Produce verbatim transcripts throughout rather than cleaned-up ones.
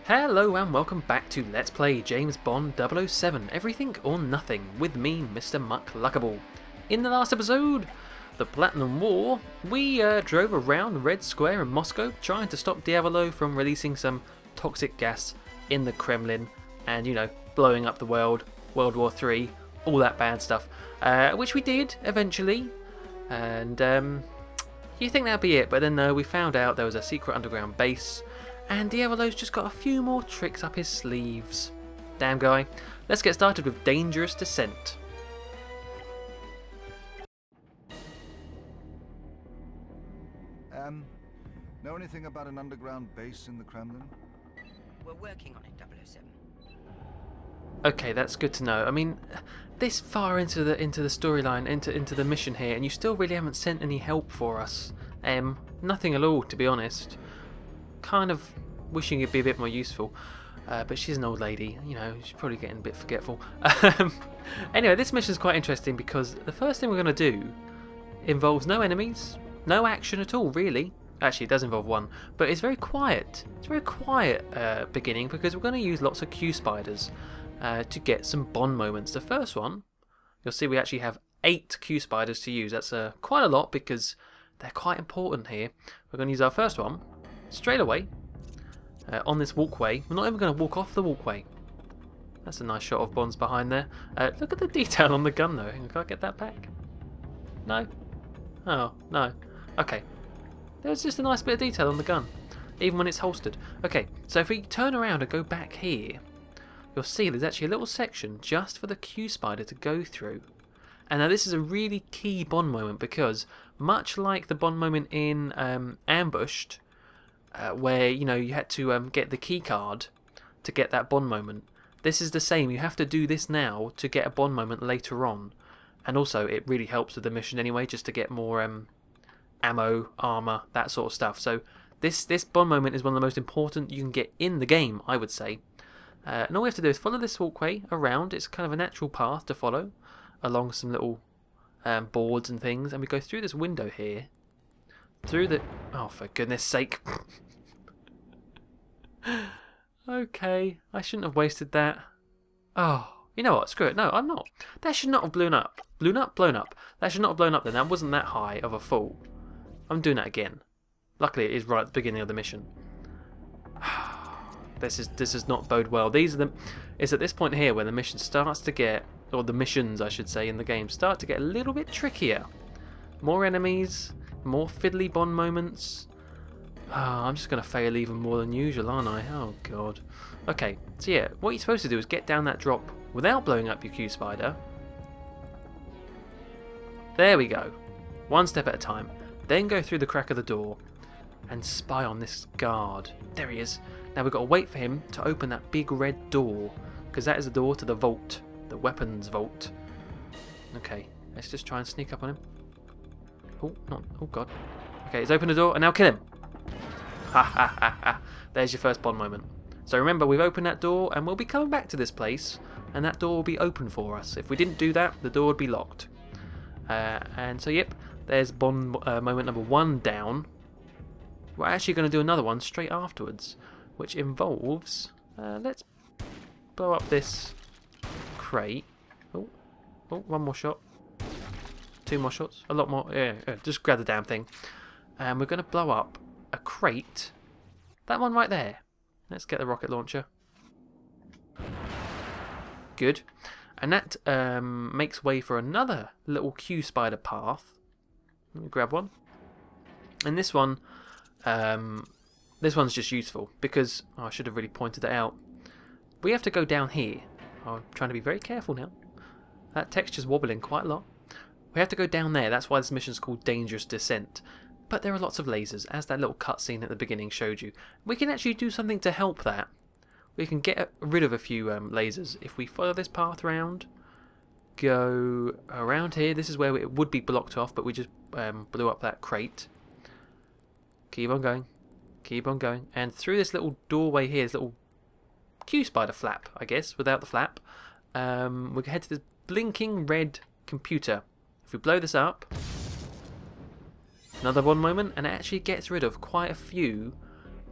Hello and welcome back to Let's Play James Bond double oh seven, Everything or Nothing, with me, Mister Muckluckable. In the last episode, the Platinum War, we uh, drove around Red Square in Moscow trying to stop Diavolo from releasing some toxic gas in the Kremlin and, you know, blowing up the world, World War Three, all that bad stuff, uh, which we did eventually, and um, you think that'd be it, but then no, we found out there was a secret underground base. And Diavolo's just got a few more tricks up his sleeves. Damn guy. Let's get started with Dangerous Descent. Um, know anything about an underground base in the Kremlin? We're working on it, double oh seven. Okay, that's good to know. I mean, this far into the into the storyline, into into the mission here, and you still really haven't sent any help for us. Um, nothing at all, to be honest. Kind of wishing it'd be a bit more useful, uh, but she's an old lady, you know, she's probably getting a bit forgetful. Um, anyway, this mission is quite interesting because the first thing we're going to do involves no enemies, no action at all, really. Actually, it does involve one, but it's very quiet. It's a very quiet uh, beginning because we're going to use lots of Q spiders uh, to get some Bond moments. The first one, you'll see we actually have eight Q spiders to use. That's uh, quite a lot because they're quite important here. We're going to use our first one straight away uh, on this walkway. We're not even going to walk off the walkway. That's a nice shot of Bond's behind there. Uh, look at the detail on the gun though. Can I get that back? No? Oh, no. Okay. There's just a nice bit of detail on the gun, even when it's holstered. Okay, so if we turn around and go back here, you'll see there's actually a little section just for the Q spider to go through. And now this is a really key Bond moment because much like the Bond moment in um, Ambushed, Uh, where you know you had to um, get the key card to get that Bond moment. This is the same. You have to do this now to get a Bond moment later on, and also it really helps with the mission anyway, just to get more um, ammo, armor, that sort of stuff. So this this Bond moment is one of the most important you can get in the game, I would say. Uh, and all we have to do is follow this walkway around. It's kind of a natural path to follow along some little um, boards and things, and we go through this window here. Through the... Oh, for goodness sake. Okay, I shouldn't have wasted that. Oh, you know what? Screw it. No, I'm not. That should not have blown up. Blown up? Blown up. That should not have blown up then. That wasn't that high of a fall. I'm doing that again. Luckily, it is right at the beginning of the mission. This is this does not bode well. These are the... It's at this point here where the mission starts to get... Or the missions, I should say, in the game start to get a little bit trickier. More enemies... More fiddly Bond moments. Oh, I'm just going to fail even more than usual, aren't I? Oh, God. Okay, so yeah, what you're supposed to do is get down that drop without blowing up your Q spider. There we go. One step at a time. Then go through the crack of the door and spy on this guard. There he is. Now we've got to wait for him to open that big red door, because that is the door to the vault, the weapons vault. Okay, let's just try and sneak up on him. Oh, not, oh god. Okay, he's opened the door, and now kill him. Ha ha ha ha. There's your first Bond moment. So remember, we've opened that door, and we'll be coming back to this place, and that door will be open for us. If we didn't do that, the door would be locked. Uh, and so, yep, there's Bond uh, moment number one down. We're actually going to do another one straight afterwards, which involves... Uh, let's blow up this crate. Oh, oh, one more shot. Two more shots, a lot more, yeah, yeah, just grab the damn thing. And we're going to blow up a crate. That one right there. Let's get the rocket launcher. Good. And that um, makes way for another little Q spider path. Let me grab one. And this one, um, this one's just useful because, oh, I should have really pointed that out. We have to go down here. Oh, I'm trying to be very careful now. That texture's wobbling quite a lot. We have to go down there, that's why this mission is called Dangerous Descent. But there are lots of lasers, as that little cutscene at the beginning showed you. We can actually do something to help that. We can get rid of a few um, lasers. If we follow this path around, go around here, this is where it would be blocked off, but we just um, blew up that crate. Keep on going, keep on going. And through this little doorway here, this little Q spider flap, I guess, without the flap, um, we can head to this blinking red computer. If we blow this up, another one moment, and it actually gets rid of quite a few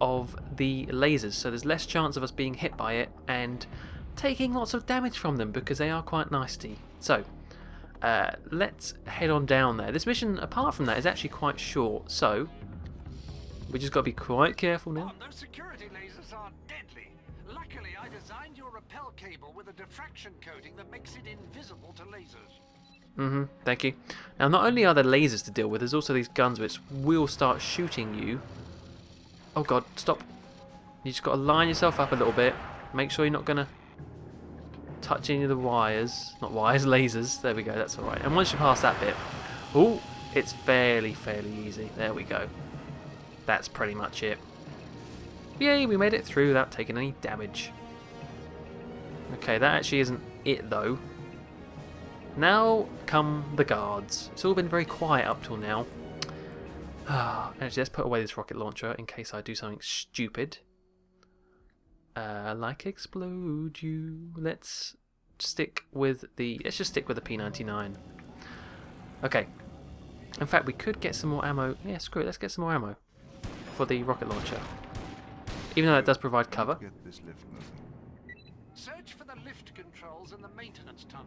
of the lasers, so there's less chance of us being hit by it and taking lots of damage from them because they are quite nasty. So uh, let's head on down there. This mission, apart from that, is actually quite short, so we just got to be quite careful now. Oh, those security lasers are deadly. Luckily, I designed your rappel cable with a diffraction coating that makes it invisible to lasers. Mm-hmm, thank you. Now, not only are there lasers to deal with, there's also these guns which will start shooting you. Oh god, stop. You just got to line yourself up a little bit. Make sure you're not going to touch any of the wires. Not wires, lasers. There we go, that's alright. And once you pass that bit, oh, it's fairly, fairly easy. There we go. That's pretty much it. Yay, we made it through without taking any damage. Okay, that actually isn't it though. Now come the guards. It's all been very quiet up till now. Actually, let's put away this rocket launcher in case I do something stupid. Uh, like explode you. Let's stick with the. Let's just stick with the P ninety-nine. Okay. In fact, we could get some more ammo. Yeah, screw it. Let's get some more ammo for the rocket launcher. Even though that does provide cover. Get this lift moving. Search for the lift controls in the maintenance tunnels.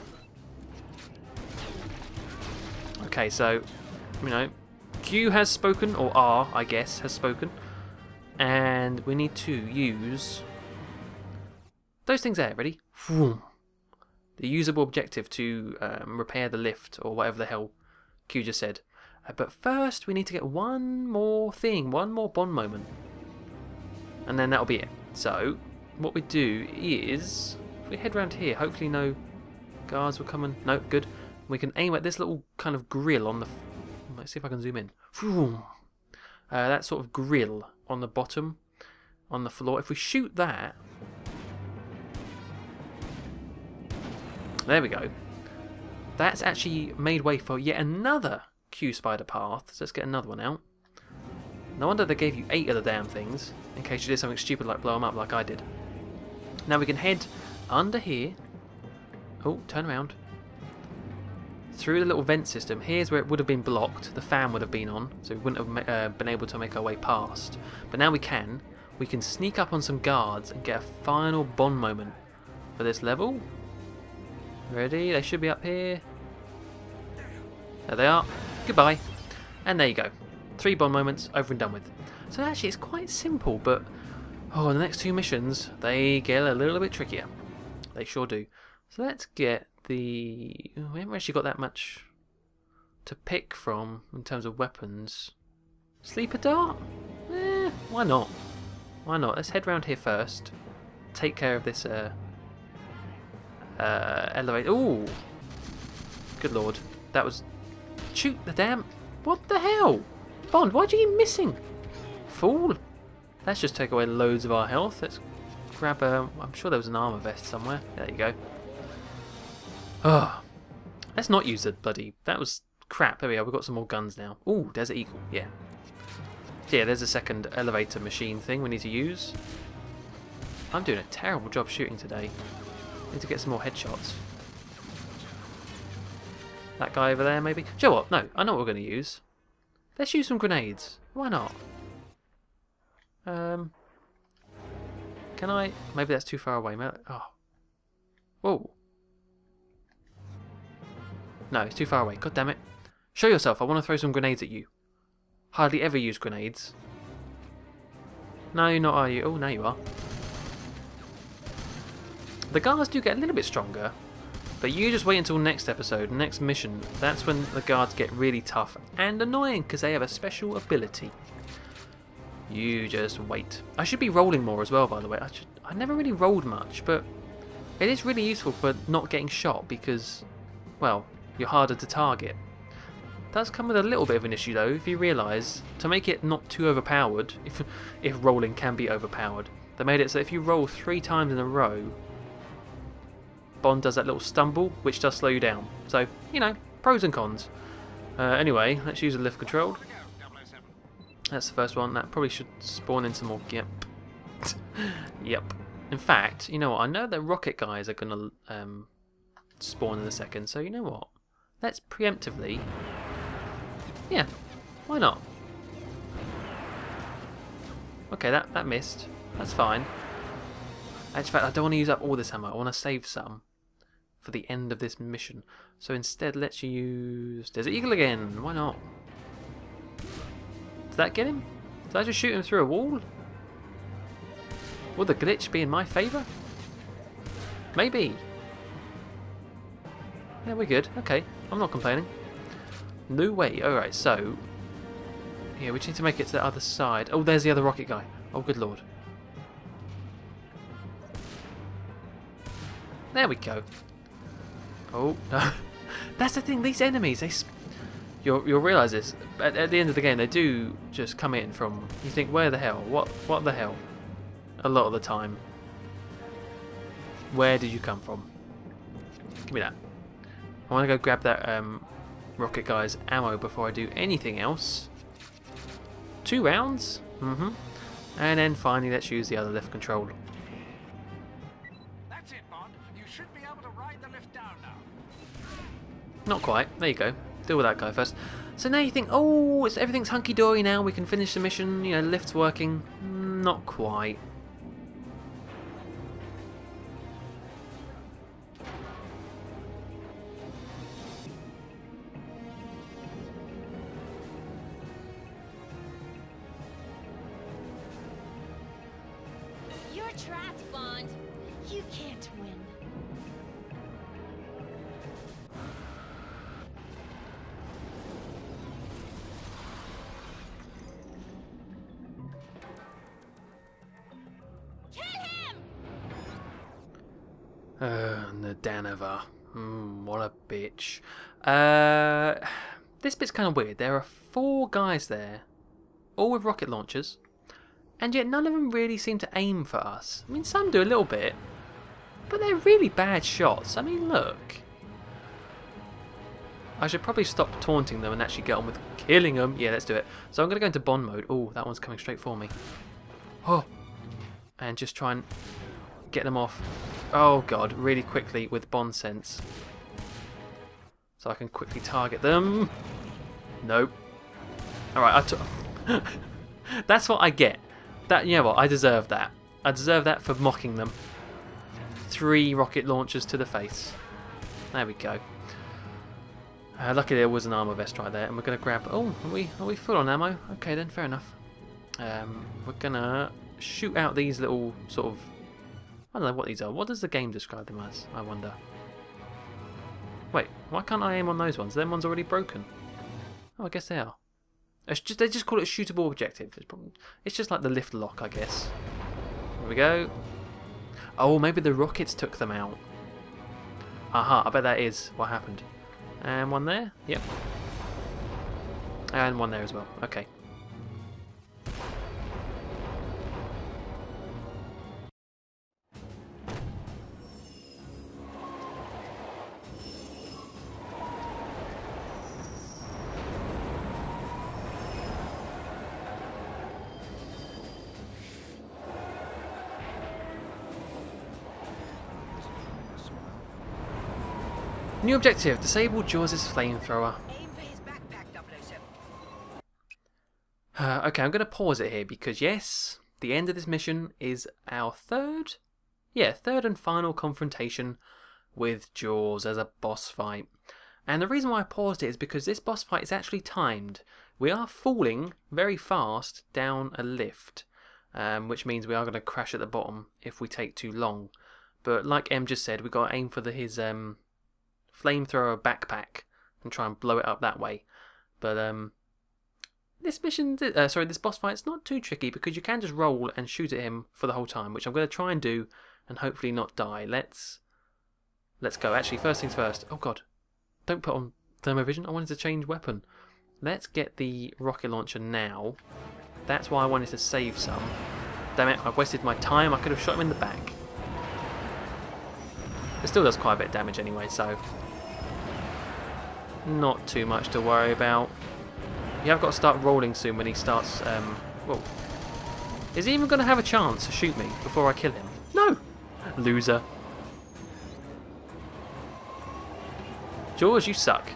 Okay, so, you know, Q has spoken, or R, I guess, has spoken. And we need to use those things there, ready? The usable objective to um, repair the lift, or whatever the hell Q just said. Uh, but first, we need to get one more thing, one more Bond moment. And then that'll be it. So, what we do is, if we head around here, hopefully no guards will come in. No, good. We can aim at this little kind of grill on the... F Let's see if I can zoom in. Uh, that sort of grill on the bottom, on the floor. If we shoot that... There we go. That's actually made way for yet another Q spider path. So let's get another one out. No wonder they gave you eight of the damn things, in case you did something stupid like blow them up like I did. Now we can head under here. Oh, turn around. Through the little vent system. Here's where it would have been blocked. The fan would have been on, so we wouldn't have uh, been able to make our way past. But now we can. We can sneak up on some guards and get a final Bond moment for this level. Ready? They should be up here. There they are. Goodbye. And there you go. Three Bond moments, over and done with. So actually it's quite simple, but oh, the next two missions, they get a little bit trickier. They sure do. So let's get the... We haven't actually got that much to pick from in terms of weapons. Sleeper dart? Eh, why not? Why not? Let's head round here first. Take care of this uh, uh, elevator. Ooh! Good lord. That was... Shoot the damn... What the hell? Bond, why'd you keep missing? Fool. Let's just take away loads of our health. Let's grab a... I'm sure there was an armor vest somewhere. There you go. Oh, let's not use the bloody... That was crap. There we are. We've got some more guns now. Ooh, Desert Eagle. Yeah. Yeah, there's a second elevator machine thing we need to use. I'm doing a terrible job shooting today. Need to get some more headshots. That guy over there, maybe? Do you know what? No, I know what we're going to use. Let's use some grenades. Why not? Um, can I? Maybe that's too far away. Oh. Whoa. No, it's too far away. God damn it. Show yourself. I want to throw some grenades at you. Hardly ever use grenades. No, you're not, are you? Oh, now you are. The guards do get a little bit stronger. But you just wait until next episode, next mission. That's when the guards get really tough and annoying because they have a special ability. You just wait. I should be rolling more as well, by the way. I, should, I never really rolled much, but it is really useful for not getting shot because, well, you're harder to target. It does come with a little bit of an issue though, if you realise, to make it not too overpowered, if, if rolling can be overpowered, they made it so if you roll three times in a row, Bond does that little stumble, which does slow you down. So, you know, pros and cons. Uh, anyway, let's use a lift control. That's the first one. That probably should spawn in some more. Yep. Yep. In fact, you know what? I know that rocket guys are going to um, spawn in a second. So, you know what? Let's preemptively... Yeah, why not? Okay, that, that missed. That's fine. In fact, I don't want to use up all this ammo. I want to save some for the end of this mission. So instead, let's use Desert Eagle again. Why not? Did that get him? Did I just shoot him through a wall? Will the glitch be in my favour? Maybe. Yeah, we're good. Okay, I'm not complaining. No way. Alright, so... yeah, we just need to make it to the other side. Oh, there's the other rocket guy. Oh, good lord. There we go. Oh, no. That's the thing, these enemies, they... Sp you'll, you'll realise this. At, at the end of the game, they do just come in from... you think, where the hell? What, what the hell? A lot of the time. Where did you come from? Give me that. I want to go grab that um, rocket guy's ammo before I do anything else. Two rounds? Mm-hmm. And then finally, let's use the other lift control. That's it, Bond. You should be able to ride the lift down now. Not quite. There you go. Deal with that guy first. So now you think, oh, it's, everything's hunky-dory now. We can finish the mission. You know, the lift's working. Not quite. You're trapped, Bond. You can't win. Kill him! Uh, Nadanova. Mm, what a bitch. Uh, this bit's kind of weird. There are four guys there, all with rocket launchers, and yet none of them really seem to aim for us. I mean, some do a little bit, but they're really bad shots. I mean, look. I should probably stop taunting them and actually get on with killing them. Yeah, let's do it. So I'm going to go into Bond mode. Oh, that one's coming straight for me. Oh. And just try and get them off. Oh, God. Really quickly with Bond sense. So I can quickly target them. Nope. Alright, I took... That's what I get. That, you know what? I deserve that. I deserve that for mocking them. Three rocket launchers to the face. There we go. Uh, luckily there was an armor vest right there, and we're gonna grab. Oh, are we are we full on ammo? Okay then, fair enough. Um, we're gonna shoot out these little sort of. I don't know what these are. What does the game describe them as? I wonder. Wait, why can't I aim on those ones? Them ones already broken. Oh, I guess they are. It's just they just call it a shootable objective. It's, probably, it's just like the lift lock, I guess. Here we go. Oh, maybe the rockets took them out. Aha, I bet that is what happened. And one there, yep. And one there as well, okay. New objective, disable Jaws' flamethrower. Aim for his backpack, double oh seven. Uh, okay, I'm going to pause it here because yes, the end of this mission is our third, yeah, third and final confrontation with Jaws as a boss fight. And the reason why I paused it is because this boss fight is actually timed. We are falling very fast down a lift, um, which means we are going to crash at the bottom if we take too long. But like Em just said, we've got to aim for the, his... Um, flamethrower backpack and try and blow it up that way. But um, this mission, uh, sorry, this boss fight's not too tricky because you can just roll and shoot at him for the whole time, which I'm going to try and do and hopefully not die. Let's let's go. Actually, first things first. Oh God, don't put on thermovision. I wanted to change weapon. Let's get the rocket launcher now. That's why I wanted to save some. Damn it! I wasted my time. I could have shot him in the back. It still does quite a bit of damage anyway, so not too much to worry about. You have got to start rolling soon when he starts. Um, whoa. Is he even going to have a chance to shoot me before I kill him? No! Loser. George, you suck.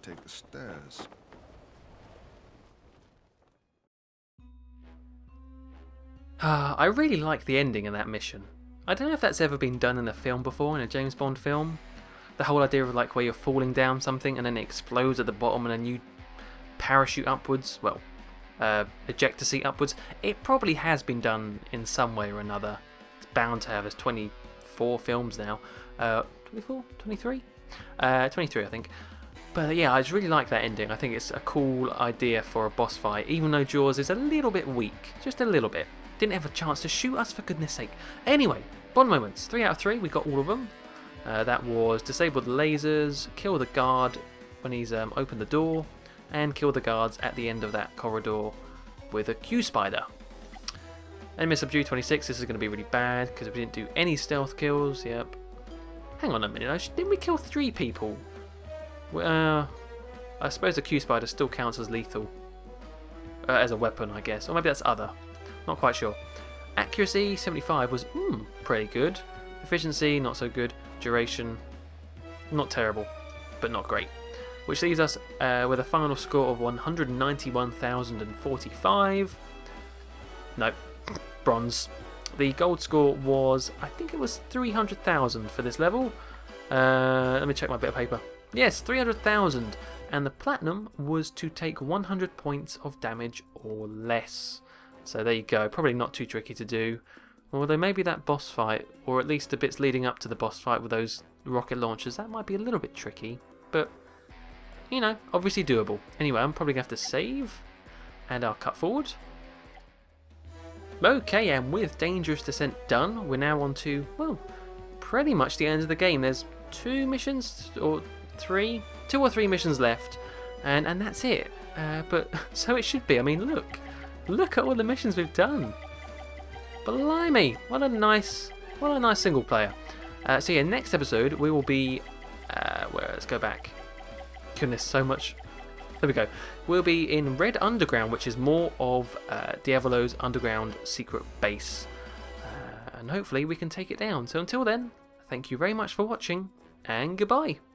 take the stairs. Ah, I really like the ending of that mission. I don't know if that's ever been done in a film before, in a James Bond film. The whole idea of like where you're falling down something and then it explodes at the bottom and then you parachute upwards, well, uh, ejector seat upwards. It probably has been done in some way or another. It's bound to have. There's twenty-four films now. Uh, twenty-four? twenty-three? Uh, twenty-three, I think. But yeah, I just really like that ending. I think it's a cool idea for a boss fight, even though Jaws is a little bit weak. Just a little bit. Didn't have a chance to shoot us, for goodness sake. Anyway, Bond moments. Three out of three. We got all of them. Uh, that was disable the lasers, kill the guard when he's um, opened the door, and kill the guards at the end of that corridor with a Q-Spider. Enemy subdue twenty-six. This is going to be really bad because we didn't do any stealth kills. Yep. Hang on a minute. Didn't we kill three people? Uh, I suppose the Q-Spider still counts as lethal. Uh, as a weapon, I guess. Or maybe that's other. Not quite sure. Accuracy, seventy-five, was mm, pretty good. Efficiency, not so good. Duration, not terrible, but not great. Which leaves us uh, with a final score of one hundred ninety-one thousand forty-five. Nope, bronze. The gold score was, I think it was three hundred thousand for this level. Uh, let me check my bit of paper. Yes, three hundred thousand. And the platinum was to take one hundred points of damage or less. So there you go, probably not too tricky to do. Although maybe that boss fight, or at least the bits leading up to the boss fight with those rocket launchers, that might be a little bit tricky. But, you know, obviously doable. Anyway, I'm probably going to have to save, and I'll cut forward. Okay, and with Dangerous Descent done, we're now on to, well, pretty much the end of the game. There's two missions, or three? Two or three missions left, and, and that's it. Uh, but, so it should be. I mean, look. Look at all the missions we've done. Blimey, what a nice, what a nice single player. Uh, so yeah, next episode we will be, uh, where, let's go back. Goodness, so much. There we go. We'll be in Red Underground, which is more of uh, Diavolo's underground secret base. Uh, and hopefully we can take it down. So until then, thank you very much for watching, and goodbye.